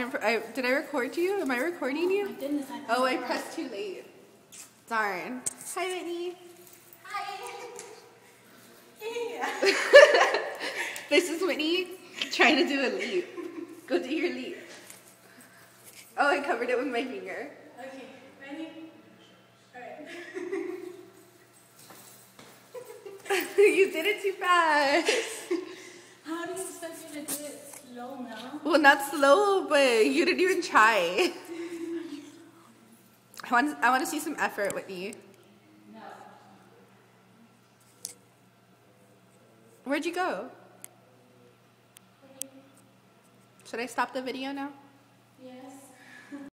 did I record you? Am I recording you? Oh my goodness, Oh, I pressed too late. Darn. Hi, Whitney. Hi. This is Whitney trying to do a leap. Go do your leap. Oh, I covered it with my finger. Okay, ready? Alright. You did it too fast. How do you expect me to do it slow now? Well, not slow, but you didn't even try. I want to see some effort, Whitney. No. Where'd you go? Should I stop the video now? Yes.